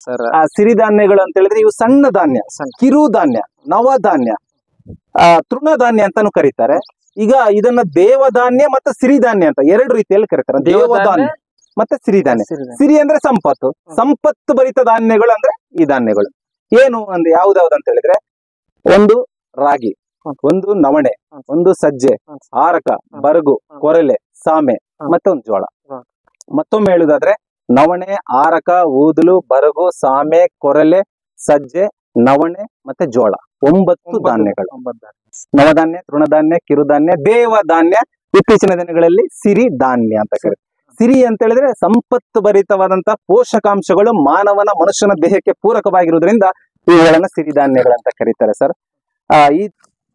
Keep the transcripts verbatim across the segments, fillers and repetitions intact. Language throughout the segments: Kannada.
ಸರ್ ಆ ಸಿರಿಧಾನ್ಯಗಳು ಅಂತ ಹೇಳಿದ್ರೆ ಇವು ಸಣ್ಣ ಧಾನ್ಯ, ಕಿರು ಧಾನ್ಯ, ನವಧಾನ್ಯ, ಆ ತೃಣಧಾನ್ಯ ಅಂತಾನು ಕರೀತಾರೆ. ಈಗ ಇದನ್ನ ದೇವಧಾನ್ಯ ಮತ್ತೆ ಸಿರಿಧಾನ್ಯ ಅಂತ ಎರಡು ರೀತಿಯಲ್ಲಿ ಕರೀತಾರೆ. ದೇವಧಾನ್ಯ ಮತ್ತೆ ಸಿರಿಧಾನ್ಯ. ಸಿರಿ ಅಂದ್ರೆ ಸಂಪತ್ತು, ಸಂಪತ್ತು ಭರಿತ ಧಾನ್ಯಗಳು ಅಂದ್ರೆ ಈ ಧಾನ್ಯಗಳು ಏನು ಅಂದ್ರೆ ಯಾವ್ದಾವ್ದು ಅಂತ ಹೇಳಿದ್ರೆ ಒಂದು ರಾಗಿ, ಒಂದು ನವಣೆ, ಒಂದು ಸಜ್ಜೆ, ಆರಕ, ಬರಗು, ಕೊರಲೆ, ಸಾಮೆ ಮತ್ತೆ ಒಂದು ಜೋಳ. ಮತ್ತೊಮ್ಮೆ ಹೇಳುದಾದ್ರೆ ನವಣೆ, ಆರಕ, ಊದಲು, ಬರಗು, ಸಾಮೆ, ಕೊರಲೆ, ಸಜ್ಜೆ, ನವಣೆ ಮತ್ತೆ ಜೋಳ. ಒಂಬತ್ತು ಧಾನ್ಯಗಳು. ನವಧಾನ್ಯ, ತೃಣಧಾನ್ಯ, ಕಿರುಧಾನ್ಯ, ದೇವಧಾನ್ಯ, ಇತ್ತೀಚಿನ ದಿನಗಳಲ್ಲಿ ಸಿರಿ ಧಾನ್ಯ ಅಂತ ಕರೀತಾರೆ. ಸಿರಿ ಅಂತ ಹೇಳಿದ್ರೆ ಸಂಪತ್ತು ಭರಿತವಾದಂತಹ ಪೋಷಕಾಂಶಗಳು ಮಾನವನ ಮನುಷ್ಯನ ದೇಹಕ್ಕೆ ಪೂರಕವಾಗಿರುವುದರಿಂದ ಇವುಗಳನ್ನ ಸಿರಿಧಾನ್ಯಗಳಂತ ಕರೀತಾರೆ ಸರ್. ಆ ಈ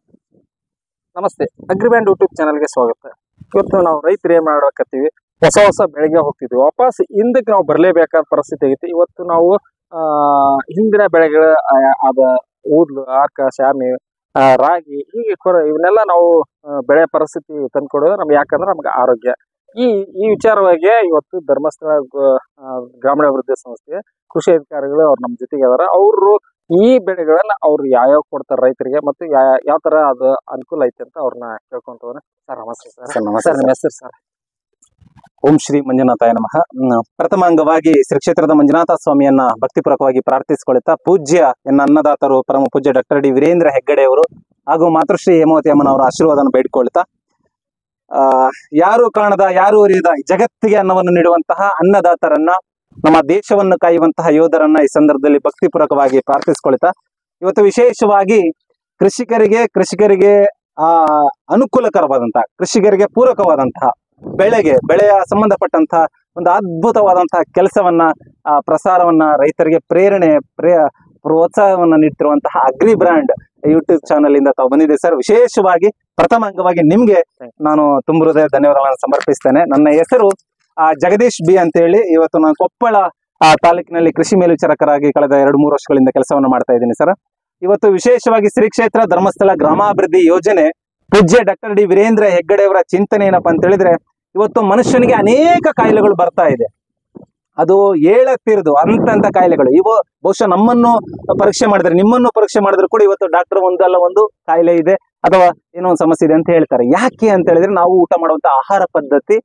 ನಮಸ್ತೆ, ಅಗ್ರಿಬ್ಯಾಂಡ್ ಯೂಟ್ಯೂಬ್ ಚಾನಲ್ಗೆ ಸ್ವಾಗತ. ಇವತ್ತು ನಾವು ರೈತರು ಏನ್ ಮಾಡಕತ್ತೀವಿ, ಹೊಸ ಹೊಸ ಬೆಳೆಗೆ ಹೋಗ್ತಿದ್ವಿ, ವಾಪಸ್ ಹಿಂದಕ್ಕೆ ನಾವು ಬರ್ಲೇಬೇಕಾದ ಪರಿಸ್ಥಿತಿ ಆಗೈತಿ. ಇವತ್ತು ನಾವು ಆ ಹಿಂದಿನ ಬೆಳೆಗಳ ಅದ ಊದ್ಲು, ಆರ್ಕ, ಶಾಮಿ, ರಾಗಿ ಹೀಗೆ ಕೊರ ಇವನ್ನೆಲ್ಲ ನಾವು ಬೆಳೆ ಪರಿಸ್ಥಿತಿ ತಂದ್ಕೊಡೋದು ನಮ್ಗೆ, ಯಾಕಂದ್ರೆ ನಮ್ಗೆ ಆರೋಗ್ಯ. ಈ ಈ ವಿಚಾರವಾಗಿ ಇವತ್ತು ಧರ್ಮಸ್ಥಳ ಗ್ರಾಮೀಣಾಭಿವೃದ್ಧಿ ಸಂಸ್ಥೆ ಕೃಷಿ ಅಧಿಕಾರಿಗಳು ಅವ್ರು ನಮ್ಮ ಜೊತೆಗೆ ಅದಾರ. ಅವರು ಈ ಬೆಳೆಗಳನ್ನ ಅವ್ರು ಯಾವ್ಯಾವ ಕೊಡ್ತಾರೆ ರೈತರಿಗೆ ಮತ್ತು ಯಾವ ಯಾವ ತರ ಅದು ಅನುಕೂಲ ಐತೆ ಅಂತ ಅವ್ರನ್ನ ಕೇಳ್ಕೊಂತವ್ರೆ. ಸರ್ ನಮಸ್ತೆ ಸರ್. ನಮಸ್ತೆ. ನಿಮ್ಮ ಹೆಸರು ಸರ್? ಓಂ ಶ್ರೀ ಮಂಜುನಾಥಾಯ ನಮಃ. ಪ್ರಥಮ ಅಂಗವಾಗಿ ಶ್ರೀ ಕ್ಷೇತ್ರದ ಮಂಜುನಾಥ ಸ್ವಾಮಿಯನ್ನ ಭಕ್ತಿಪೂರ್ವಕವಾಗಿ ಪ್ರಾರ್ಥಿಸಿಕೊಳ್ಳುತ್ತಾ, ಪೂಜ್ಯ ಎನ್ನ ಅನ್ನದಾತರು ಪರಮ ಪೂಜ್ಯ ಡಾಕ್ಟರ್ ಡಿ ವೀರೇಂದ್ರ ಹೆಗ್ಗಡೆ ಅವರು ಹಾಗೂ ಮಾತೃಶ್ರೀ ಹೇಮಾವತಿ ಅಮ್ಮನವರ ಆಶೀರ್ವಾದವನ್ನು ಬೇಡಿಕೊಳ್ತಾ, ಆ ಯಾರು ಕಾಣದ ಯಾರು ಅರಿಯದ ಜಗತ್ತಿಗೆ ಅನ್ನವನ್ನು ನೀಡುವಂತಹ ಅನ್ನದಾತರನ್ನ, ನಮ್ಮ ದೇಶವನ್ನು ಕಾಯುವಂತಹ ಯೋಧರನ್ನ ಈ ಸಂದರ್ಭದಲ್ಲಿ ಭಕ್ತಿಪೂರ್ವಕವಾಗಿ ಪ್ರಾರ್ಥಿಸಿಕೊಳ್ತಾ, ಇವತ್ತು ವಿಶೇಷವಾಗಿ ಕೃಷಿಕರಿಗೆ ಕೃಷಿಕರಿಗೆ ಆ ಅನುಕೂಲಕರವಾದಂತಹ, ಕೃಷಿಕರಿಗೆ ಪೂರಕವಾದಂತಹ ಬೆಳೆಗೆ ಬೆಳೆಯ ಸಂಬಂಧಪಟ್ಟಂತಹ ಒಂದು ಅದ್ಭುತವಾದಂತಹ ಕೆಲಸವನ್ನ ಆ ಪ್ರಸಾರವನ್ನ ರೈತರಿಗೆ ಪ್ರೇರಣೆ ಪ್ರೇ ಪ್ರೋತ್ಸಾಹವನ್ನ ನೀಡ್ತಿರುವಂತಹ ಅಗ್ರಿ ಬ್ರ್ಯಾಂಡ್ ಯೂಟ್ಯೂಬ್ ಚಾನಲ್ ಇಂದ ತಾವು ಬಂದಿದೆ ಸರ್. ವಿಶೇಷವಾಗಿ ಪ್ರಥಮ ಅಂಗವಾಗಿ ನಿಮ್ಗೆ ನಾನು ತುಂಬ ಹೃದಯ ಧನ್ಯವಾದಗಳನ್ನು ಸಮರ್ಪಿಸ್ತೇನೆ. ನನ್ನ ಹೆಸರು ಆ ಜಗದೀಶ್ ಬಿ ಅಂತ ಹೇಳಿ. ಇವತ್ತು ನಾನು ಕೊಪ್ಪಳ ಆ ತಾಲೂಕಿನಲ್ಲಿ ಕೃಷಿ ಮೇಲ್ವಿಚಾರಕರಾಗಿ ಕಳೆದ ಎರಡು ಮೂರು ವರ್ಷಗಳಿಂದ ಕೆಲಸವನ್ನು ಮಾಡ್ತಾ ಇದ್ದೀನಿ ಸರ್. ಇವತ್ತು ವಿಶೇಷವಾಗಿ ಶ್ರೀ ಕ್ಷೇತ್ರ ಧರ್ಮಸ್ಥಳ ಗ್ರಾಮಾಭಿವೃದ್ಧಿ ಯೋಜನೆ ಪೂಜ್ಯ ಡಾಕ್ಟರ್ ಡಿ ವೀರೇಂದ್ರ ಹೆಗ್ಗಡೆ ಅವರ ಚಿಂತನೆ ಏನಪ್ಪಾ ಅಂತ ಹೇಳಿದ್ರೆ, ಇವತ್ತು ಮನುಷ್ಯನಿಗೆ ಅನೇಕ ಕಾಯಿಲೆಗಳು ಬರ್ತಾ ಇದೆ. ಅದು ಹೇಳತ್ತಿರದು ಅಂತಂತ ಕಾಯಿಲೆಗಳು. ಇವು ಬಹುಶಃ ನಮ್ಮನ್ನು ಪರೀಕ್ಷೆ ಮಾಡಿದ್ರೆ, ನಿಮ್ಮನ್ನು ಪರೀಕ್ಷೆ ಮಾಡಿದ್ರು ಕೂಡ ಇವತ್ತು ಡಾಕ್ಟರ್ ಒಂದಲ್ಲ ಒಂದು ಕಾಯಿಲೆ ಇದೆ ಅಥವಾ ಏನೋ ಒಂದು ಸಮಸ್ಯೆ ಇದೆ ಅಂತ ಹೇಳ್ತಾರೆ. ಯಾಕೆ ಅಂತ ಹೇಳಿದ್ರೆ ನಾವು ಊಟ ಮಾಡುವಂತ ಆಹಾರ ಪದ್ಧತಿ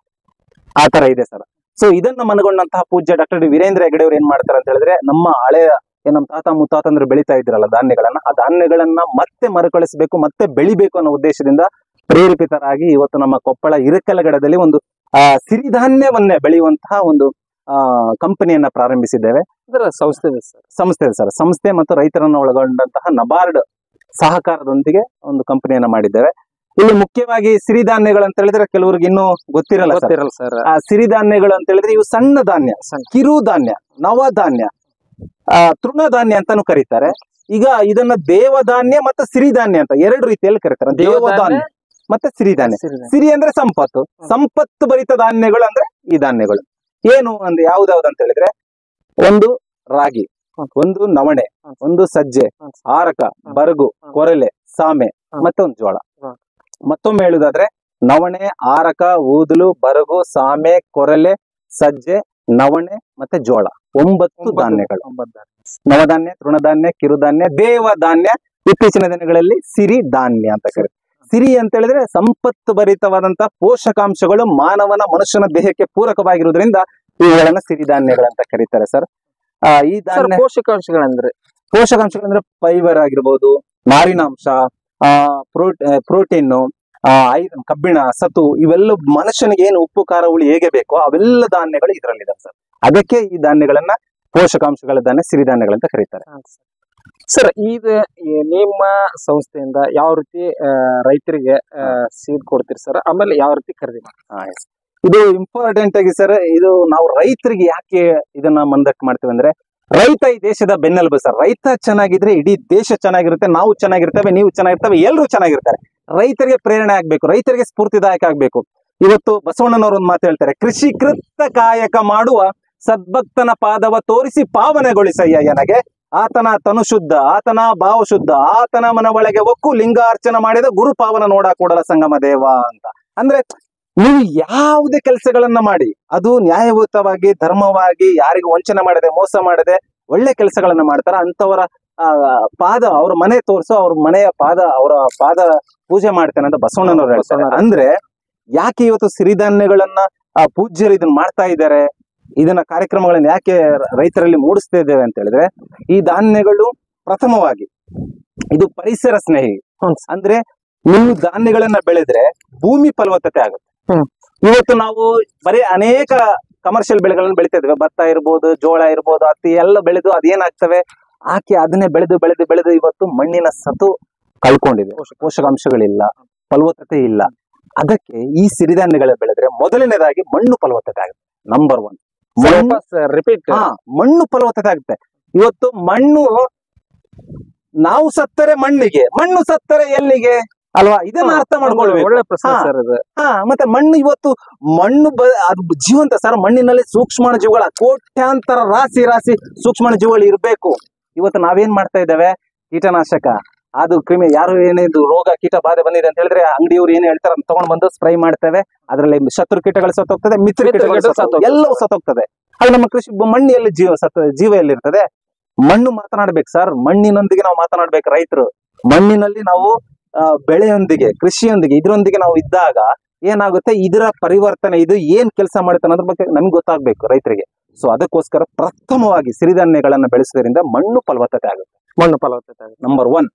ಆ ತರ ಇದೆ ಸರ್. ಸೊ ಇದನ್ನ ಮನಗೊಂಡಂತಹ ಪೂಜ್ಯ ಡಾಕ್ಟರ್ ಡಿ ವೀರೇಂದ್ರ ಹೆಗ್ಗಡೆ ಅವರು ಏನ್ ಮಾಡ್ತಾರೆ ಅಂತ ಹೇಳಿದ್ರೆ, ನಮ್ಮ ಹಳೆಯ ಏನ್ ನಮ್ಮ ತಾತ ಮುತ್ತಾತಂದ್ರೆ ಬೆಳಿತಾ ಇದ್ರಲ್ಲ ಧಾನ್ಯಗಳನ್ನ, ಆ ಧಾನ್ಯಗಳನ್ನ ಮತ್ತೆ ಮರುಕಳಿಸಬೇಕು, ಮತ್ತೆ ಬೆಳಿಬೇಕು ಅನ್ನೋ ಉದ್ದೇಶದಿಂದ ಪ್ರೇರೇಪಿತರಾಗಿ ಇವತ್ತು ನಮ್ಮ ಕೊಪ್ಪಳ ಇರಕಲಗಡದಲ್ಲಿ ಒಂದು ಆ ಸಿರಿಧಾನ್ಯವನ್ನೇ ಬೆಳೆಯುವಂತಹ ಒಂದು ಆ ಕಂಪನಿಯನ್ನ ಪ್ರಾರಂಭಿಸಿದ್ದೇವೆ. ಇದರ ಸಂಸ್ಥೆ ಸರ್ ಸಂಸ್ಥೆ ಸರ್ ಸಂಸ್ಥೆ ಮತ್ತು ರೈತರನ್ನ ಒಳಗೊಂಡಂತಹ ನಬಾರ್ಡ್ ಸಹಕಾರದೊಂದಿಗೆ ಒಂದು ಕಂಪನಿಯನ್ನ ಮಾಡಿದ್ದೇವೆ. ಇಲ್ಲಿ ಮುಖ್ಯವಾಗಿ ಸಿರಿಧಾನ್ಯಗಳು ಅಂತ ಹೇಳಿದ್ರೆ ಕೆಲವರಿಗೆ ಇನ್ನೂ ಗೊತ್ತಿರಲ್ಲ ಗೊತ್ತಿರಲ್ಲ ಸರ್. ಆ ಸಿರಿಧಾನ್ಯಗಳು ಅಂತ ಹೇಳಿದ್ರೆ ಇವು ಸಣ್ಣ ಧಾನ್ಯ, ಕಿರು ಧಾನ್ಯ, ನವಧಾನ್ಯ, ಆ ತೃಣಧಾನ್ಯ ಅಂತಾನು ಕರೀತಾರೆ. ಈಗ ಇದನ್ನ ದೇವಧಾನ್ಯ ಮತ್ತೆ ಸಿರಿಧಾನ್ಯ ಅಂತ ಎರಡು ರೀತಿಯಲ್ಲಿ ಕರೀತಾರೆ. ದೇವಧಾನ್ಯ ಮತ್ತೆ ಸಿರಿಧಾನ್ಯ. ಸಿರಿ ಅಂದ್ರೆ ಸಂಪತ್ತು, ಸಂಪತ್ತು ಭರಿತ ಧಾನ್ಯಗಳು ಅಂದ್ರೆ ಈ ಧಾನ್ಯಗಳು ಏನು ಅಂದ್ರೆ ಯಾವ್ದಾವ್ದು ಅಂತ ಹೇಳಿದ್ರೆ ಒಂದು ರಾಗಿ, ಒಂದು ನವಣೆ, ಒಂದು ಸಜ್ಜೆ, ಆರಕ, ಬರಗು, ಕೊರಲೆ, ಸಾಮೆ ಮತ್ತೆ ಒಂದು ಜೋಳ. ಮತ್ತೊಮ್ಮೆ ಹೇಳುದಾದ್ರೆ ನವಣೆ, ಆರಕ, ಊದಲು, ಬರಗು, ಸಾಮೆ, ಕೊರಲೆ, ಸಜ್ಜೆ, ನವಣೆ ಮತ್ತೆ ಜೋಳ. ಒಂಬತ್ತು ಧಾನ್ಯಗಳು. ನವಧಾನ್ಯ, ತೃಣಧಾನ್ಯ, ಕಿರುಧಾನ್ಯ, ದೇವಧಾನ್ಯ, ಇತ್ತೀಚಿನ ದಿನಗಳಲ್ಲಿ ಸಿರಿ ಧಾನ್ಯ ಅಂತ ಕರೀತಾರೆ. ಸಿರಿ ಅಂತ ಹೇಳಿದ್ರೆ ಸಂಪತ್ತು ಭರಿತವಾದಂತಹ ಪೋಷಕಾಂಶಗಳು ಮಾನವನ ಮನುಷ್ಯನ ದೇಹಕ್ಕೆ ಪೂರಕವಾಗಿರುವುದರಿಂದ ಇವುಗಳನ್ನ ಸಿರಿಧಾನ್ಯಗಳಂತ ಕರೀತಾರೆ ಸರ್. ಆ ಈ ಧಾನ್ಯ ಪೋಷಕಾಂಶಗಳಂದ್ರೆ ಪೋಷಕಾಂಶಗಳಂದ್ರೆ ಫೈಬರ್ ಆಗಿರ್ಬೋದು, ನಾರಿನಾಂಶ, ಆ ಪ್ರೋಟ್ ಪ್ರೋಟೀನ್, ಆ ಐರನ್, ಕಬ್ಬಿಣ, ಸತು, ಇವೆಲ್ಲ ಮನುಷ್ಯನಿಗೆ ಏನು ಉಪ್ಪು ಖಾರ ಹುಳಿ ಹೇಗೆ ಬೇಕೋ ಅವೆಲ್ಲ ಧಾನ್ಯಗಳು ಇದರಲ್ಲಿದೆ ಸರ್. ಅದಕ್ಕೆ ಈ ಧಾನ್ಯಗಳನ್ನ ಪೋಷಕಾಂಶಗಳ ಧಾನ್ಯ ಸಿರಿಧಾನ್ಯಗಳಂತ ಕರೀತಾರೆ ಸರ್. ಈಗ ನಿಮ್ಮ ಸಂಸ್ಥೆಯಿಂದ ಯಾವ ರೀತಿ ರೈತರಿಗೆ ಸೀಡ್ ಕೊಡ್ತೀರಿ ಸರ್, ಆಮೇಲೆ ಯಾವ ರೀತಿ ಖರೀದಿ ಮಾಡ್ತೀರಿ? ಇದು ಇಂಪಾರ್ಟೆಂಟ್ ಆಗಿ ಸರ್, ಇದು ನಾವು ರೈತರಿಗೆ ಯಾಕೆ ಇದನ್ನ ಮಂದಕ್ಕೆ ಮಾಡ್ತೀವಿ ಅಂದ್ರೆ, ರೈತ ಈ ದೇಶದ ಬೆನ್ನೆಲುಬು ಸರ್. ರೈತ ಚೆನ್ನಾಗಿದ್ರೆ ಇಡೀ ದೇಶ ಚೆನ್ನಾಗಿರುತ್ತೆ, ನಾವು ಚೆನ್ನಾಗಿರ್ತೇವೆ, ನೀವು ಚೆನ್ನಾಗಿರ್ತೇವೆ, ಎಲ್ಲರೂ ಚೆನ್ನಾಗಿರ್ತಾರೆ. ರೈತರಿಗೆ ಪ್ರೇರಣೆ ಆಗ್ಬೇಕು, ರೈತರಿಗೆ ಸ್ಫೂರ್ತಿದಾಯಕ ಆಗ್ಬೇಕು. ಇವತ್ತು ಬಸವಣ್ಣನವರು ಒಂದು ಮಾತು ಹೇಳ್ತಾರೆ, ಕೃಷಿ ಕೃತ ಕಾಯಕ ಮಾಡುವ ಸದ್ಭಕ್ತನ ಪಾದವ ತೋರಿಸಿ ಪಾವನೆಗೊಳಿಸಯ್ಯ ನನಗೆ, ಆತನ ತನು ಶುದ್ಧ, ಆತನ ಭಾವ ಶುದ್ಧ, ಆತನ ಮನ ಒಳಗೆ ಒಕ್ಕು ಲಿಂಗಾರ್ಚನೆ ಮಾಡಿದ ಗುರು ಪಾವನ ನೋಡ ಕೂಡಲ ಸಂಗಮ ದೇವ ಅಂತ. ಅಂದ್ರೆ ನೀವು ಯಾವುದೇ ಕೆಲಸಗಳನ್ನ ಮಾಡಿ ಅದು ನ್ಯಾಯಯುತವಾಗಿ, ಧರ್ಮವಾಗಿ, ಯಾರಿಗೂ ವಂಚನೆ ಮಾಡದೆ, ಮೋಸ ಮಾಡದೆ, ಒಳ್ಳೆ ಕೆಲಸಗಳನ್ನ ಮಾಡ್ತಾರ ಅಂತವರ ಆ ಪಾದ ಅವ್ರ ಮನೆ ತೋರ್ಸೋ ಅವ್ರ ಮನೆಯ ಪಾದ ಅವರ ಪಾದ ಪೂಜೆ ಮಾಡ್ತೇನೆ ಅಂತ ಬಸವಣ್ಣನವ್ರು ಹೇಳ್ತಾರೆ. ಅಂದ್ರೆ ಯಾಕೆ ಇವತ್ತು ಸಿರಿಧಾನ್ಯಗಳನ್ನ ಆ ಪೂಜ್ಯರು ಇದನ್ನ ಮಾಡ್ತಾ ಇದ್ದಾರೆ, ಇದನ್ನ ಕಾರ್ಯಕ್ರಮಗಳನ್ನ ಯಾಕೆ ರೈತರಲ್ಲಿ ಮೂಡಿಸ್ತಾ ಇದ್ದೇವೆ ಅಂತ ಹೇಳಿದ್ರೆ, ಈ ಧಾನ್ಯಗಳು ಪ್ರಥಮವಾಗಿ ಇದು ಪರಿಸರ ಸ್ನೇಹಿ. ಅಂದ್ರೆ ನೀವು ಧಾನ್ಯಗಳನ್ನ ಬೆಳೆದ್ರೆ ಭೂಮಿ ಫಲವತ್ತತೆ ಆಗುತ್ತೆ. ಇವತ್ತು ನಾವು ಬರೀ ಅನೇಕ ಕಮರ್ಷಿಯಲ್ ಬೆಳೆಗಳನ್ನ ಬೆಳಿತಾ ಇದ್ವಿ, ಭತ್ತ ಇರ್ಬೋದು, ಜೋಳ ಇರ್ಬೋದು, ಹತ್ತಿ ಎಲ್ಲ ಬೆಳೆದು ಅದೇನಾಗ್ತವೆ, ಆಕೆ ಅದನ್ನೇ ಬೆಳೆದು ಬೆಳೆದು ಬೆಳೆದು ಇವತ್ತು ಮಣ್ಣಿನ ಸತು ಕಳ್ಕೊಂಡಿದೆ, ಪೋಷಕಾಂಶಗಳಿಲ್ಲ, ಫಲವತ್ತತೆ ಇಲ್ಲ. ಅದಕ್ಕೆ ಈ ಸಿರಿಧಾನ್ಯಗಳ ಬೆಳೆದ್ರೆ ಮೊದಲನೇದಾಗಿ ಮಣ್ಣು ಫಲವತ್ತತೆ ಆಗುತ್ತೆ. ನಂಬರ್ ಒನ್ ರಿಪೀಟ್ ಹಾ ಮಣ್ಣು ಫಲವತ್ತತೆ ಆಗುತ್ತೆ. ಇವತ್ತು ಮಣ್ಣು ನಾವು ಸತ್ತರೆ ಮಣ್ಣಿಗೆ, ಮಣ್ಣು ಸತ್ತರೆ ಎಲ್ಲಿಗೆ ಅಲ್ವಾ, ಇದನ್ನ ಅರ್ಥ ಮಾಡ್ಕೊಳ್ಬೇಕು. ಒಳ್ಳೆ ಪ್ರಶ್ನೆ ಸರ್ ಇದು. ಹಾ ಮತ್ತೆ ಮಣ್ಣು ಇವತ್ತು ಮಣ್ಣು ಬ ಅದು ಜೀವಂತ ಸರ್. ಮಣ್ಣಿನಲ್ಲಿ ಸೂಕ್ಷ್ಮಾಣು ಜೀವಿಗಳ ಕೋಟ್ಯಾಂತರ ರಾಶಿ ರಾಶಿ ಸೂಕ್ಷ್ಮಾಣು ಜೀವಿಗಳು ಇರ್ಬೇಕು. ಇವತ್ತು ನಾವೇನ್ ಮಾಡ್ತಾ ಇದ್ದೇವೆ, ಕೀಟನಾಶಕ ಅದು ಕ್ರಿಮಿ ಯಾರು ಏನೇದು ರೋಗ ಕೀಟ ಬಾಧೆ ಬಂದಿದೆ ಅಂತ ಹೇಳಿದ್ರೆ ಅಂಗಡಿಯವ್ರು ಏನ್ ಹೇಳ್ತಾರೆ ಅಂತ ತಗೊಂಡ್ ಬಂದು ಸ್ಪ್ರೈ ಮಾಡ್ತೇವೆ. ಅದರಲ್ಲಿ ಶತ್ರು ಕೀಟಗಳು ಸತ್ತೋಗ್ತದೆ, ಮಿತ್ರ ಕೀಟಗಳು ಸತ್ತೋಗ್ತದೆ, ಎಲ್ಲವೂ ಸತ್ತೋಗ್ತದೆ. ಅದು ನಮ್ಮ ಕೃಷಿ ಮಣ್ಣು ಎಲ್ಲಿ ಜೀವ ಸತ್ತ ಜೀವ ಎಲ್ಲಿರ್ತದೆ. ಮಣ್ಣು ಮಾತನಾಡ್ಬೇಕು ಸರ್, ಮಣ್ಣಿನೊಂದಿಗೆ ನಾವು ಮಾತನಾಡ್ಬೇಕು. ರೈತರು ಮಣ್ಣಿನಲ್ಲಿ ನಾವು ಆ ಬೆಳೆಯೊಂದಿಗೆ, ಕೃಷಿಯೊಂದಿಗೆ, ಇದರೊಂದಿಗೆ ನಾವು ಇದ್ದಾಗ ಏನಾಗುತ್ತೆ, ಇದರ ಪರಿವರ್ತನೆ ಇದು ಏನ್ ಕೆಲಸ ಮಾಡುತ್ತೆ ಅನ್ನೋದ್ರ ಬಗ್ಗೆ ನಮ್ಗೆ ಗೊತ್ತಾಗ್ಬೇಕು ರೈತರಿಗೆ. ಸೊ ಅದಕ್ಕೋಸ್ಕರ ಪ್ರಥಮವಾಗಿ ಸಿರಿಧಾನ್ಯಗಳನ್ನ ಬೆಳೆಸೋದ್ರಿಂದ ಮಣ್ಣು ಫಲವತ್ತತೆ ಆಗುತ್ತೆ. ಮಣ್ಣು ಫಲವತ್ತತೆ ಆಗುತ್ತೆ ನಂಬರ್ ಒನ್.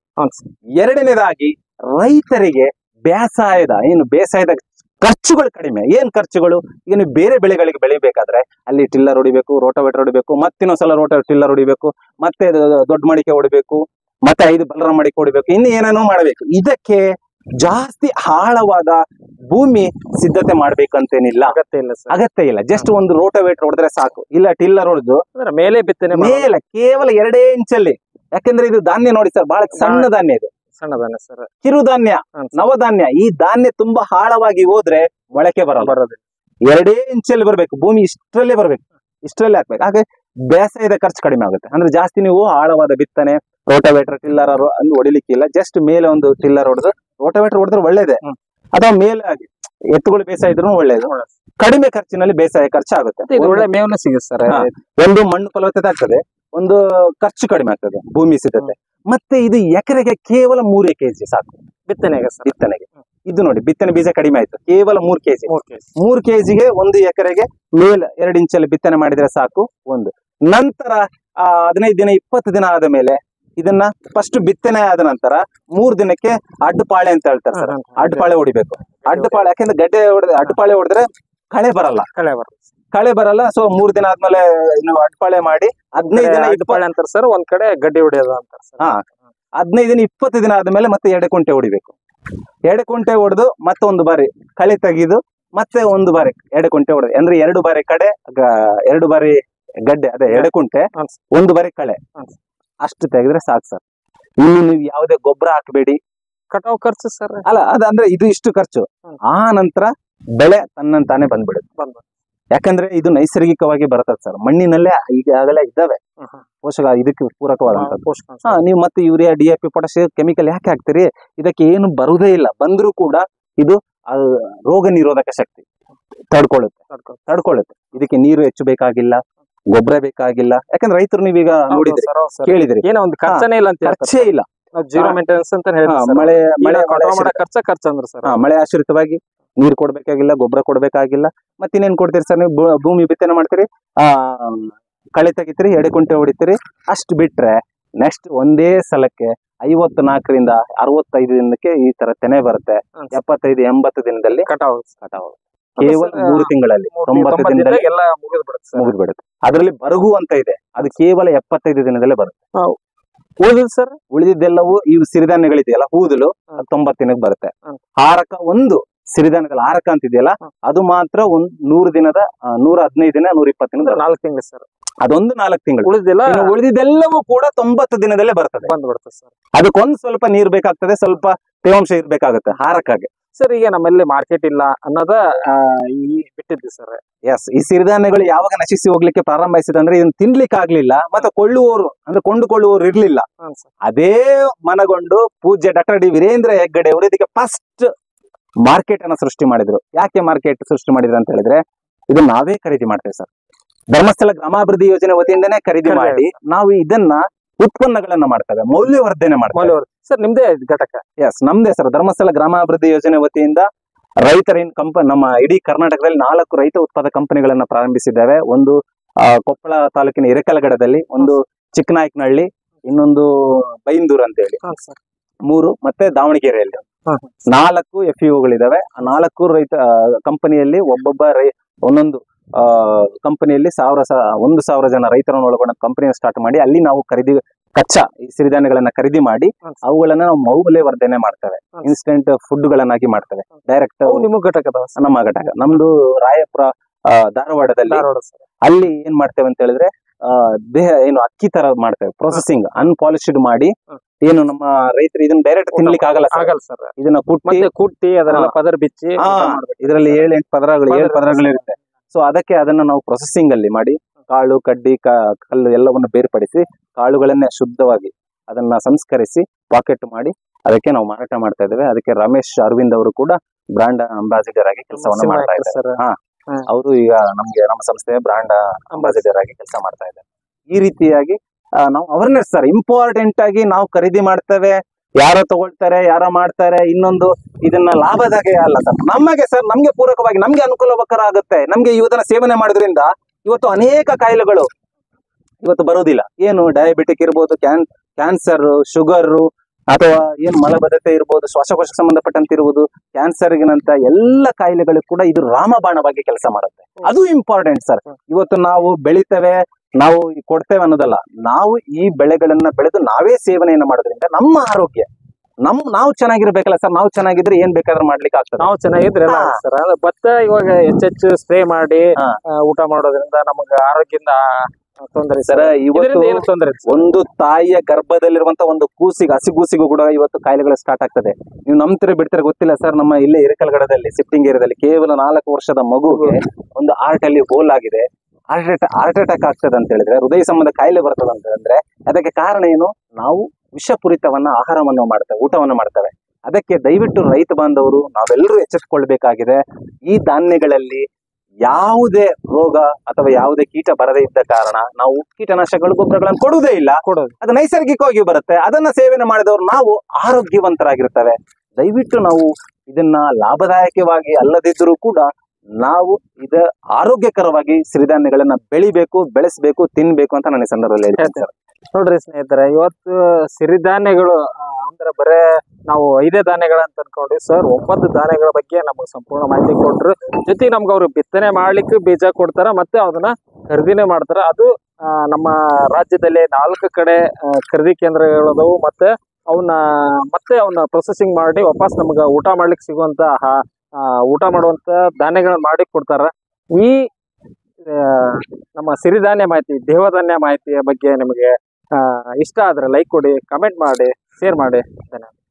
ಎರಡನೇದಾಗಿ ರೈತರಿಗೆ ಬೇಸಾಯದ ಏನು ಬೇಸಾಯದ ಖರ್ಚುಗಳು ಕಡಿಮೆ. ಏನ್ ಖರ್ಚುಗಳು, ಈಗ ನೀವು ಬೇರೆ ಬೆಳೆಗಳಿಗೆ ಬೆಳಿಬೇಕಾದ್ರೆ ಅಲ್ಲಿ ಟಿಲ್ಲರ್ ಹೊಡಿಬೇಕು, ರೋಟೋವೇಟರ್ ಹೊಡಿಬೇಕು, ಮತ್ತಿನ್ನೊಂದ್ಸಲ ರೋಟೋ ಟಿಲ್ಲರ್ ಹೊಡಿಬೇಕು, ಮತ್ತೆ ದೊಡ್ಡ ಮಡಿಕೆ ಹೊಡಿಬೇಕು, ಮತ್ತೆ ಐದು ಬಲರ ಮಡಿಕೆ ಹೊಡಿಬೇಕು, ಇನ್ನು ಏನೇನೋ ಮಾಡಬೇಕು. ಇದಕ್ಕೆ ಜಾಸ್ತಿ ಆಳವಾದ ಭೂಮಿ ಸಿದ್ಧತೆ ಮಾಡ್ಬೇಕಂತೇನಿಲ್ಲ, ಅಗತ್ಯ ಇಲ್ಲ ಸರ್. ಅಗತ್ಯ ಇಲ್ಲ. ಜಸ್ಟ್ ಒಂದು ರೋಟೋವೇಟರ್ ಹೊಡೆದ್ರೆ ಸಾಕು, ಇಲ್ಲ ಟಿಲ್ಲರ್ ಹೊಡೆದು ಮೇಲೆ ಬಿತ್ತನೆ ಮೇಲೆ ಕೇವಲ ಎರಡೇ ಇಂಚಲ್ಲಿ. ಯಾಕಂದ್ರೆ ಇದು ಧಾನ್ಯ ನೋಡಿ ಸರ್, ಬಹಳ ಸಣ್ಣ ಧಾನ್ಯ, ಇದು ಸಣ್ಣ ಧಾನ್ಯ ಸರ್, ಕಿರುಧಾನ್ಯ, ನವಧಾನ್ಯ. ಈ ಧಾನ್ಯ ತುಂಬಾ ಆಳವಾಗಿ ಹೋದ್ರೆ ಮೊಳಕೆ ಬರಲ್ಲ, ಬರೋದಿಲ್ಲ. ಎರಡೇ ಇಂಚಲ್ಲಿ ಬರ್ಬೇಕು, ಭೂಮಿ ಇಷ್ಟರಲ್ಲೇ ಬರ್ಬೇಕು, ಇಷ್ಟರಲ್ಲೇ ಹಾಕ್ಬೇಕು. ಹಾಗೆ ಬೇಸಾಯದ ಖರ್ಚು ಕಡಿಮೆ ಆಗುತ್ತೆ. ಅಂದ್ರೆ ಜಾಸ್ತಿ ನೀವು ಆಳವಾದ ಬಿತ್ತನೆ ರೋಟೋವೇಟರ್ ಟಿಲ್ಲರ್ ಅನ್ನು ಹೊಡಿಲಿಕ್ಕಿಲ್ಲ. ಜಸ್ಟ್ ಮೇಲೆ ಒಂದು ಟಿಲ್ಲರ್ ಹೊಡೆದು ರೋಟೋವೇಟರ್ ಹೊಡೆದ್ರೆ ಒಳ್ಳೇದೇ, ಅಥವಾ ಮೇಲೆ ಎತ್ತುಗಳು ಬೇಸಾಯ ಇದ್ರು ಒಳ್ಳೇದು. ಕಡಿಮೆ ಖರ್ಚಿನಲ್ಲಿ ಬೇಸಾಯ ಖರ್ಚು ಆಗುತ್ತೆ, ಒಳ್ಳೆ ಮೇವನ್ನ ಸಿಗುತ್ತೆ ಸರ್. ಒಂದು ಮಣ್ಣು ಫಲವತ್ತತೆ ಆಗ್ತದೆ, ಒಂದು ಖರ್ಚು ಕಡಿಮೆ ಆಗ್ತದೆ, ಭೂಮಿ ಸಿದ್ಧತೆ. ಮತ್ತೆ ಇದು ಎಕರೆಗೆ ಕೇವಲ ಮೂರೇ ಕೆಜಿ ಸಾಕು ಬಿತ್ತನೆಗೆ. ಬಿತ್ತನೆಗೆ ಇದು ನೋಡಿ, ಬಿತ್ತನೆ ಬೀಜ ಕಡಿಮೆ ಆಯ್ತು, ಕೇವಲ ಮೂರ್ ಕೆಜಿ. ಮೂರ್ ಕೆಜಿಗೆ ಒಂದು ಎಕರೆಗೆ ಮೇಲ್ ಎರಡು ಇಂಚಲ್ಲಿ ಬಿತ್ತನೆ ಮಾಡಿದ್ರೆ ಸಾಕು. ಒಂದು ನಂತರ ಆ ಹದಿನೈದು ದಿನ ಇಪ್ಪತ್ತು ದಿನ ಆದ ಮೇಲೆ ಇದನ್ನ ಫಸ್ಟ್ ಬಿತ್ತನೆ ಆದ ನಂತರ ಮೂರ್ ದಿನಕ್ಕೆ ಅಡ್ಡಪಾಳೆ ಅಂತ ಹೇಳ್ತಾರೆ ಸರ್. ಅಡ್ಡಪಾಳೆ ಹೊಡಿಬೇಕು. ಅಡ್ಡಪಾಳೆ ಯಾಕೆಂದ್ರೆ ಗಡ್ಡೆ ಹೊಡೆದ್ರೆ ಅಡ್ಡಪಾಳೆ ಹೊಡೆದ್ರೆ ಕಳೆ ಬರಲ್ಲ, ಕಳೆ ಬರಲ್ಲ ಕಳೆ ಬರಲ್ಲ ಸೊ ಮೂರ್ ದಿನ ಆದ್ಮೇಲೆ ನೀವು ಅಡ್ಡಪಾಳೆ ಮಾಡಿ ಹದಿನೈದು ದಿನ ಅಡ್ಡಪಾಳೆ ಅಂತಾರೆ ಸರ್. ಒಂದ್ ಕಡೆ ಗಡ್ಡೆ ಹೊಡೆಯೋದು ಅಂತಾರೆ ಸರ್. ಹಾ ಹದಿನೈದು ದಿನ ಇಪ್ಪತ್ತು ದಿನ ಆದ್ಮೇಲೆ ಮತ್ತೆ ಎಡೆ ಕುಂಟೆ ಹೊಡಿಬೇಕು. ಎಡೆ ಕುಂಟೆ ಹೊಡೆದು ಮತ್ತೆ ಒಂದು ಬಾರಿ ಕಳೆ ತೆಗೆದು ಮತ್ತೆ ಒಂದು ಬಾರಿ ಎಡೆ ಕುಂಟೆ ಹೊಡೆದು, ಅಂದ್ರೆ ಎರಡು ಬಾರಿ ಕಡೆ ಎರಡು ಬಾರಿ ಗಡ್ಡೆ ಅದೇ ಎಡೆ ಕುಂಟೆ, ಒಂದು ಬಾರಿ ಕಳೆ, ಅಷ್ಟು ತೆಗೆದ್ರೆ ಸಾಕು ಸರ್. ಇನ್ನು ನೀವು ಯಾವುದೇ ಗೊಬ್ಬರ ಹಾಕಬೇಡಿ. ಕಟಾವ್ ಖರ್ಚು ಸರ್ ಅಲ್ಲ ಅದ ಅಂದ್ರೆ ಇದು ಇಷ್ಟು ಖರ್ಚು. ಆ ನಂತರ ಬೆಳೆ ತನ್ನಂತಾನೆ ಬಂದ್ಬಿಡುತ್ತೆ. ಬಂದ್ಬಿಡುತ್ತೆ ಯಾಕಂದ್ರೆ ಇದು ನೈಸರ್ಗಿಕವಾಗಿ ಬರ್ತದೆ ಸರ್. ಮಣ್ಣಿನಲ್ಲೇ ಈಗಾಗಲೇ ಇದ್ದಾವೆ ಪೋಷಕ, ಇದಕ್ಕೆ ಪೂರಕವಾದಂತ ಪೋಷಕಾಂಶ. ಹಾ ನೀವು ಮತ್ತೆ urea, D A P, potash chemical ಯಾಕೆ ಹಾಕ್ತೀರಿ? ಇದಕ್ಕೆ ಏನು ಬರುವುದೇ ಇಲ್ಲ. ಬಂದ್ರೂ ಕೂಡ ಇದು ರೋಗ ನಿರೋಧಕ ಶಕ್ತಿ ತಡ್ಕೊಳ್ಳುತ್ತೆ ತಡ್ಕೊಳ್ಳುತ್ತೆ ಇದಕ್ಕೆ ನೀರು ಹೆಚ್ಚು ಬೇಕಾಗಿಲ್ಲ, ಗೊಬ್ಬರ ಬೇಕಾಗಿಲ್ಲ. ಯಾಕಂದ್ರೆ ರೈತರು ನೀವೀಗ ನೋಡಿದ್ರಿ, ಕೇಳಿದ್ರಿ, ಏನೋ ಒಂದು ಖರ್ಚನೇ ಇಲ್ಲ ಅಂತ, ಖರ್ಚೇ ಇಲ್ಲ, ಜೀರೋ ಮೇಂಟೆನೆನ್ಸ್ ಅಂತ ಹೇಳಿ. ಮಳೆ ಮಳೆ ಖರ್ಚ ಖರ್ಚು ಅಂದ್ರೆ ಸರ್ ಮಳೆ ಆಶ್ರಿತವಾಗಿ ನೀರು ಕೊಡ್ಬೇಕಾಗಿಲ್ಲ, ಗೊಬ್ಬರ ಕೊಡ್ಬೇಕಾಗಿಲ್ಲ. ಮತ್ತೆ ಇನ್ನೇನ್ ಕೊಡ್ತೀರಿ ಸರ್ ನೀವು? ಭೂಮಿ ಬಿತ್ತನೆ ಮಾಡ್ತೀರಿ, ಆ ಕಳೆ ತೆಗಿತೀರಿ, ಎಡೆ ಕುಂಟೆ ಹೊಡಿತೀರಿ, ಅಷ್ಟು ಬಿಟ್ರೆ ನೆಕ್ಸ್ಟ್ ಒಂದೇ ಸಲಕ್ಕೆ ಐವತ್ ನಾಲ್ಕರಿಂದ ಅರವತ್ತೈದು ದಿನಕ್ಕೆ ಈ ತರ ತೆನೆ ಬರುತ್ತೆ. ಎಪ್ಪತ್ತೈದು ಎಂಬತ್ತು ದಿನದಲ್ಲಿ ಕಟಾವ್ ಕಟಾವ್ ಕೇವಲ ಮೂರು ತಿಂಗಳಲ್ಲಿ ತೊಂಬತ್ತು ದಿನದಲ್ಲಿ ಎಲ್ಲ ಮುಗಿದ್ಬಿಡುತ್ತೆ ಮುಗಿದ್ಬಿಡುತ್ತೆ. ಅದರಲ್ಲಿ ಬರಗು ಅಂತ ಇದೆ, ಅದು ಕೇವಲ ಎಪ್ಪತ್ತೈದು ದಿನದಲ್ಲೇ ಬರುತ್ತೆ. ಉಳಿದಿದ್ ಸರ್ ಉಳಿದಿದ್ದೆಲ್ಲವೂ ಇವು ಸಿರಿಧಾನ್ಯಗಳಿದೆಯಲ್ಲ, ಹೂದಲು ತೊಂಬತ್ತು ದಿನಕ್ಕೆ ಬರುತ್ತೆ. ಹಾರಕ ಒಂದು ಸಿರಿಧಾನ್ಯಗಳ ಹಾರಕ ಅಂತಿದೆಯಲ್ಲ, ಅದು ಮಾತ್ರ ಒಂದ್ ನೂರು ದಿನದ ನೂರ ಹದಿನೈದು ದಿನ ನೂರ ಇಪ್ಪತ್ತು ದಿನ ನಾಲ್ಕು ತಿಂಗಳು ಸರ್. ಅದೊಂದು ನಾಲ್ಕು ತಿಂಗಳು. ಉಳಿದಿಲ್ಲ ಉಳಿದಿದ್ದೆಲ್ಲವೂ ಕೂಡ ತೊಂಬತ್ತು ದಿನದಲ್ಲೇ ಬರ್ತದೆ, ಬಂದ್ಬಿಡುತ್ತೆ ಸರ್. ಅದಕ್ಕೊಂದ್ ಸ್ವಲ್ಪ ನೀರ್ ಬೇಕಾಗ್ತದೆ, ಸ್ವಲ್ಪ ತೇವಾಂಶ ಇರ್ಬೇಕಾಗುತ್ತೆ ಹಾರಕಾಗೆ. ಸರ್ ಈಗ ನಮ್ಮಲ್ಲಿ ಮಾರ್ಕೆಟ್ ಇಲ್ಲ ಅನ್ನೋದ ಈ ಬಿಟ್ಟಿದ್ವಿ ಸರ್. ಎಸ್, ಈ ಸಿರಿಧಾನ್ಯಗಳು ಯಾವಾಗ ನಶಿಸಿ ಹೋಗ್ಲಿಕ್ಕೆ ಪ್ರಾರಂಭಿಸಿದೆ ಅಂದ್ರೆ ಇದನ್ನ ತಿನ್ಲಿಕ್ಕೆ ಆಗ್ಲಿಲ್ಲ, ಮತ್ತೆ ಕೊಳ್ಳುವವರು ಅಂದ್ರೆ ಕೊಂಡುಕೊಳ್ಳುವವರು ಇರ್ಲಿಲ್ಲ. ಅದೇ ಮನಗೊಂಡು ಪೂಜ್ಯ ಡಾಕ್ಟರ್ ಡಿ ವೀರೇಂದ್ರ ಹೆಗ್ಗಡೆ ಅವರು ಇದಕ್ಕೆ ಫಸ್ಟ್ ಮಾರ್ಕೆಟ್ ಅನ್ನ ಸೃಷ್ಟಿ ಮಾಡಿದ್ರು. ಯಾಕೆ ಮಾರ್ಕೆಟ್ ಸೃಷ್ಟಿ ಮಾಡಿದ್ರು ಅಂತ ಹೇಳಿದ್ರೆ, ಇದನ್ನ ನಾವೇ ಖರೀದಿ ಮಾಡ್ತೇವೆ ಸರ್. ಧರ್ಮಸ್ಥಳ ಗ್ರಾಮಾಭಿವೃದ್ಧಿ ಯೋಜನೆ ವತಿಯಿಂದನೇ ಖರೀದಿ ಖರೀದಿ ಮಾಡಿ ನಾವು ಇದನ್ನ ಉತ್ಪನ್ನಗಳನ್ನ ಮಾಡ್ತೇವೆ, ಮೌಲ್ಯವರ್ಧನೆ ಮಾಡ್ತೇವೆ. ಮೌಲ್ಯವರ್ಧನೆ ಸರ್ ನಿಮ್ದೇ ಘಟಕ. ಎಸ್, ನಮ್ದೇ ಸರ್. ಧರ್ಮಸ್ಥಳ ಗ್ರಾಮಾಭಿವೃದ್ಧಿ ಯೋಜನೆ ವತಿಯಿಂದ ರೈತರ ಕಂಪನಿ ನಮ್ಮ ಇಡೀ ಕರ್ನಾಟಕದಲ್ಲಿ ನಾಲ್ಕು ರೈತ ಉತ್ಪಾದಕ ಕಂಪನಿಗಳನ್ನ ಪ್ರಾರಂಭಿಸಿದ್ದೇವೆ. ಒಂದು ಆ, ಕೊಪ್ಪಳ ತಾಲೂಕಿನ ಹಿರೇಕಲಗಡದಲ್ಲಿ, ಒಂದು ಚಿಕ್ಕನಾಯಕನಹಳ್ಳಿ, ಇನ್ನೊಂದು ಬೈಂದೂರ್ ಅಂತ ಹೇಳಿ ಮೂರು, ಮತ್ತೆ ದಾವಣಗೆರೆಯಲ್ಲಿ ನಾಲ್ಕು ಎಫ್ ಗಳಿದಾವೆ. ಆ ನಾಲ್ಕು ರೈತ ಕಂಪನಿಯಲ್ಲಿ ಒಬ್ಬೊಬ್ಬ ರೈ ಒಂದೊಂದು ಆ ಕಂಪನಿಯಲ್ಲಿ ಸಾವಿರ ಒಂದು ಸಾವಿರ ಜನ ರೈತರನ್ನು ಒಳಗೊಂಡ ಕಂಪನಿಯನ್ನು ಸ್ಟಾರ್ಟ್ ಮಾಡಿ ಅಲ್ಲಿ ನಾವು ಖರೀದಿ ಕಚ್ಚಾ ಈ ಸಿರಿಧಾನ್ಯಗಳನ್ನ ಖರೀದಿ ಮಾಡಿ ಅವುಗಳನ್ನ ನಾವು ಮೌಲ್ಯವರ್ಧನೆ ಮಾಡ್ತೇವೆ, ಇನ್ಸ್ಟೆಂಟ್ ಫುಡ್ ಗಳನ್ನಾಗಿ ಮಾಡ್ತೇವೆ. ಡೈರೆಕ್ಟ್ ನಿಮ್ಮ ಘಟಕದ ನಮ್ಮ ಘಟಕ ನಮ್ದು ರಾಯಪುರ ಆ, ಧಾರವಾಡದಲ್ಲಿ. ಅಲ್ಲಿ ಏನ್ ಮಾಡ್ತೇವೆ ಅಂತ ಹೇಳಿದ್ರೆ ಆ ದೇಹ ಏನು ಅಕ್ಕಿ ತರ ಮಾಡ್ತೇವೆ, ಪ್ರೊಸೆಸಿಂಗ್ ಅನ್ಪಾಲಿಶ್ಡ್ ಮಾಡಿ. ಏನು ನಮ್ಮ ರೈತರು ಇದನ್ನ ಡೈರೆಕ್ಟ್ ತಿನ್ಲಿಕ್ಕೆ ಆಗಲ್ಲ ಆಗಲ್ಲ ಸರ್. ಇದನ್ನ ಕುಟ್ಟಿ ಕುಟ್ಟಿ ಅದನ್ನೆಲ್ಲ ಪದರ ಬಿಚ್ಚಿ ಇದರಲ್ಲಿ ಏಳು ಎಂಟು ಪದರಗಳು ಏಳು ಪದರಗಳು ಇರುತ್ತೆ. ಸೊ ಅದಕ್ಕೆ ಅದನ್ನ ನಾವು ಪ್ರೊಸೆಸಿಂಗ್ ಅಲ್ಲಿ ಮಾಡಿ ಕಾಳು ಕಡ್ಡಿ ಕಲ್ಲು ಎಲ್ಲವನ್ನು ಬೇರ್ಪಡಿಸಿ ಕಾಳುಗಳನ್ನೇ ಶುದ್ಧವಾಗಿ ಅದನ್ನ ಸಂಸ್ಕರಿಸಿ ಪಾಕೆಟ್ ಮಾಡಿ ಅದಕ್ಕೆ ನಾವು ಮಾರಾಟ ಮಾಡ್ತಾ ಇದ್ದೇವೆ. ಅದಕ್ಕೆ ರಮೇಶ್ ಅರವಿಂದ್ ಅವರು ಕೂಡ ಬ್ರಾಂಡ್ ಅಂಬಾಸಿಡರ್ ಆಗಿ ಕೆಲಸವನ್ನ ಮಾಡ್ತಾ ಇದ್ದಾರೆ. ಹಾ, ಅವರು ಈಗ ನಮ್ಗೆ ನಮ್ಮ ಸಂಸ್ಥೆಯ ಬ್ರಾಂಡ್ ಅಂಬಾಸಿಡರ್ ಆಗಿ ಕೆಲಸ ಮಾಡ್ತಾ ಇದ್ದಾರೆ. ಈ ರೀತಿಯಾಗಿ ನಾವು ಅವೇರ್ನೆಸ್ ಸರ್ ಇಂಪಾರ್ಟೆಂಟ್ ಆಗಿ ನಾವು ಖರೀದಿ ಮಾಡ್ತೇವೆ. ಯಾರೋ ತಗೊಳ್ತಾರೆ, ಯಾರೋ ಮಾಡ್ತಾರೆ, ಇನ್ನೊಂದು ಇದನ್ನ ಲಾಭದಾಗೆ ಅಲ್ಲ ಸರ್, ನಮಗೆ ಸರ್ ನಮ್ಗೆ ಪೂರಕವಾಗಿ ನಮ್ಗೆ ಅನುಕೂಲಕರ ಆಗುತ್ತೆ. ನಮ್ಗೆ ಇವತ್ತನ್ನ ಸೇವನೆ ಮಾಡೋದ್ರಿಂದ ಇವತ್ತು ಅನೇಕ ಕಾಯಿಲೆಗಳು ಇವತ್ತು ಬರುವುದಿಲ್ಲ. ಏನು ಡಯಾಬಿಟಿಕ್ ಇರ್ಬೋದು, ಕ್ಯಾನ್ ಕ್ಯಾನ್ಸರ್, ಶುಗರ್, ಅಥವಾ ಏನು ಮಲಬದ್ಧತೆ ಇರ್ಬೋದು, ಶ್ವಾಸಕೋಶ ಸಂಬಂಧಪಟ್ಟಂತೆ ಇರುವುದು, ಕ್ಯಾನ್ಸರ್ಗಿನಂತ ಎಲ್ಲ ಕಾಯಿಲೆಗಳು ಕೂಡ ಇದು ರಾಮಬಾಣವಾಗಿ ಕೆಲಸ ಮಾಡುತ್ತೆ. ಅದು ಇಂಪಾರ್ಟೆಂಟ್ ಸರ್. ಇವತ್ತು ನಾವು ಬೆಳಿತೇವೆ, ನಾವು ಕೊಡ್ತೇವೆ ಅನ್ನೋದಲ್ಲ, ನಾವು ಈ ಬೆಳೆಗಳನ್ನ ಬೆಳೆದು ನಾವೇ ಸೇವನೆಯನ್ನ ಮಾಡೋದ್ರಿಂದ ನಮ್ಮ ಆರೋಗ್ಯ ನಮ್ ನಾವು ಚೆನ್ನಾಗಿರ್ಬೇಕಲ್ಲ ಸರ್. ನಾವು ಚೆನ್ನಾಗಿದ್ರೆ ಏನ್ ಬೇಕಾದ್ರೂ ಮಾಡ್ಲಿಕ್ಕೆ ಆಗ್ತದೆ. ನಾವು ಚೆನ್ನಾಗಿದ್ರೆ ಸರ್. ಭತ್ತ ಇವಾಗ ಹೆಚ್ಚೆಚ್ಚು ಸ್ಪ್ರೇ ಮಾಡಿ ಊಟ ಮಾಡೋದ್ರಿಂದ ನಮಗ ಆರೋಗ್ಯದಿಂದ ತೊಂದರೆ ಸರ್. ಇವತ್ತು ಏನು ತೊಂದರೆ? ಒಂದು ತಾಯಿಯ ಗರ್ಭದಲ್ಲಿರುವಂತ ಒಂದು ಕೂಸಿಗೆ ಹಸಿಗೂಸಿಗೂ ಕೂಡ ಇವತ್ತು ಕಾಯಿಲೆಗಳು ಸ್ಟಾರ್ಟ್ ಆಗ್ತದೆ. ನೀವು ನಂಬ್ತಿರ ಬಿಡ್ತಾರೆ ಗೊತ್ತಿಲ್ಲ ಸರ್. ನಮ್ಮ ಇಲ್ಲೇ ಹಿರೇಕಲಗಡದಲ್ಲಿ ಸಿಫ್ಟಿಂಗ್ ಏರಿಯಾದಲ್ಲಿ ಕೇವಲ ನಾಲ್ಕು ವರ್ಷದ ಮಗುಗೆ ಒಂದು ಹಾರ್ಟ್ ಅಲ್ಲಿ ಹೋಲ್ ಆಗಿದೆ. ಹಾರ್ಟ್ ಅಟ್ಯಾಕ್ ಹಾರ್ಟ್ ಅಟ್ಯಾಕ್ ಆಗ್ತದೆ ಅಂತ ಹೇಳಿದ್ರೆ, ಹೃದಯ ಸಂಬಂಧ ಕಾಯಿಲೆ ಬರ್ತದೆ ಅಂತ ಹೇಳಿದ್ರೆ ಅದಕ್ಕೆ ಕಾರಣ ಏನು? ನಾವು ವಿಷಪೂರಿತವನ್ನ ಆಹಾರವನ್ನು ಮಾಡ್ತೇವೆ, ಊಟವನ್ನು ಮಾಡ್ತೇವೆ. ಅದಕ್ಕೆ ದಯವಿಟ್ಟು ರೈತ ಬಾಂಧವರು ನಾವೆಲ್ಲರೂ ಎಚ್ಚೆತ್ತುಕೊಳ್ಬೇಕಾಗಿದೆ. ಈ ಧಾನ್ಯಗಳಲ್ಲಿ ಯಾವುದೇ ರೋಗ ಅಥವಾ ಯಾವುದೇ ಕೀಟ ಬರದೇ ಇದ್ದ ಕಾರಣ ನಾವು ಕೀಟನಾಶಕಗಳು ಗೊಬ್ಬರಗಳನ್ನು ಕೊಡುವುದೇ ಇಲ್ಲ. ಕೊಡೋದು ಅದು ನೈಸರ್ಗಿಕವಾಗಿ ಬರುತ್ತೆ. ಅದನ್ನ ಸೇವನೆ ಮಾಡಿದವರು ನಾವು ಆರೋಗ್ಯವಂತರಾಗಿರ್ತೇವೆ. ದಯವಿಟ್ಟು ನಾವು ಇದನ್ನ ಲಾಭದಾಯಕವಾಗಿ ಅಲ್ಲದಿದ್ದರೂ ಕೂಡ ನಾವು ಇದ ಆರೋಗ್ಯಕರವಾಗಿ ಸಿರಿಧಾನ್ಯಗಳನ್ನ ಬೆಳಿಬೇಕು, ಬೆಳೆಸಬೇಕು, ತಿನ್ಬೇಕು ಅಂತ ನಾನು ಈ ಸಂದರ್ಭದಲ್ಲಿ ಹೇಳ್ತೇನೆ ಸರ್. ನೋಡ್ರಿ ಸ್ನೇಹಿತರೆ, ಇವತ್ತು ಸಿರಿಧಾನ್ಯಗಳು ಅಂದ್ರೆ ಬರೇ ನಾವು ಐದೇ ಧಾನ್ಯಗಳಂತ ಅನ್ಕೊಂಡ್ವಿ ಸರ್. ಒಂಬತ್ತು ಧಾನ್ಯಗಳ ಬಗ್ಗೆ ನಮಗೆ ಸಂಪೂರ್ಣ ಮಾಹಿತಿ ಕೊಟ್ರು. ಜೊತೆಗೆ ನಮ್ಗೆ ಅವ್ರು ಬಿತ್ತನೆ ಮಾಡ್ಲಿಕ್ಕೆ ಬೀಜ ಕೊಡ್ತಾರ, ಮತ್ತೆ ಅದನ್ನ ಖರೀದಿನೇ ಮಾಡ್ತಾರ. ಅದು ನಮ್ಮ ರಾಜ್ಯದಲ್ಲಿ ನಾಲ್ಕು ಕಡೆ ಖರೀದಿ ಕೇಂದ್ರಗಳದವು. ಮತ್ತೆ ಅವನ್ನ ಮತ್ತೆ ಅವನ್ನ ಪ್ರೊಸೆಸಿಂಗ್ ಮಾಡಿ ವಾಪಸ್ ನಮ್ಗೆ ಊಟ ಮಾಡ್ಲಿಕ್ಕೆ ಸಿಗುವಂತ ಊಟ ಮಾಡುವಂತ ಧಾನ್ಯಗಳನ್ನ ಮಾಡಿ ಕೊಡ್ತಾರ. ಈ ನಮ್ಮ ಸಿರಿಧಾನ್ಯ ಮಾಹಿತಿ, ದೇವಧಾನ್ಯ ಮಾಹಿತಿಯ ಬಗ್ಗೆ ನಿಮಗೆ ಇಷ್ಟ ಆದ್ರೆ ಲೈಕ್ ಕೊಡಿ, ಕಮೆಂಟ್ ಮಾಡಿ, ಶೇರ್ ಮಾಡಿ. ಧನ್ಯವಾದ.